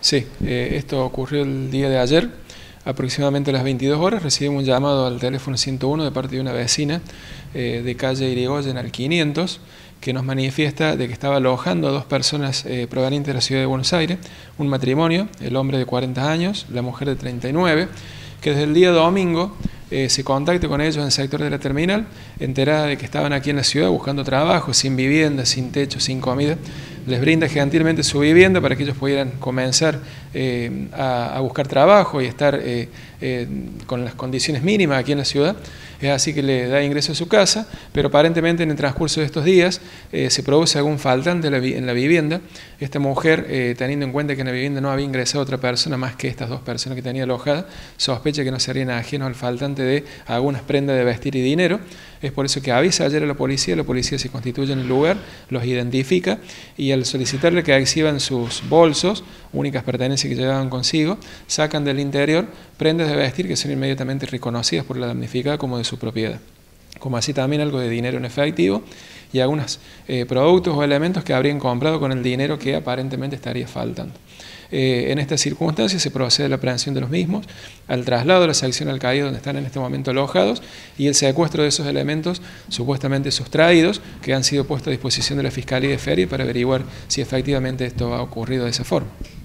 Sí, esto ocurrió el día de ayer, aproximadamente a las 22 horas, recibimos un llamado al teléfono 101 de parte de una vecina de calle Irigoyen al 500, que nos manifiesta de que estaba alojando a dos personas provenientes de la ciudad de Buenos Aires, un matrimonio, el hombre de 40 años, la mujer de 39, que desde el día domingo se contacte con ellos en el sector de la terminal, enterada de que estaban aquí en la ciudad buscando trabajo, sin vivienda, sin techo, sin comida. Les brinda gentilmente su vivienda para que ellos pudieran comenzar a buscar trabajo y estar con las condiciones mínimas aquí en la ciudad. Es así que le da ingreso a su casa, pero aparentemente en el transcurso de estos días se produce algún faltante en la vivienda. Esta mujer, teniendo en cuenta que en la vivienda no había ingresado otra persona más que estas dos personas que tenía alojada, sospecha que no serían ajenos al faltante de algunas prendas de vestir y dinero. Es por eso que avisa ayer a la policía se constituye en el lugar, los identifica y al solicitarle que exhiban sus bolsos, únicas pertenencias que llevaban consigo, sacan del interior prendas de vestir que son inmediatamente reconocidas por la damnificada como de su propiedad, como así también algo de dinero en efectivo y algunos productos o elementos que habrían comprado con el dinero que aparentemente estaría faltando. En estas circunstancias se procede a la aprehensión de los mismos, al traslado de la sección al CAI donde están en este momento alojados y el secuestro de esos elementos supuestamente sustraídos que han sido puestos a disposición de la Fiscalía de Feria para averiguar si efectivamente esto ha ocurrido de esa forma.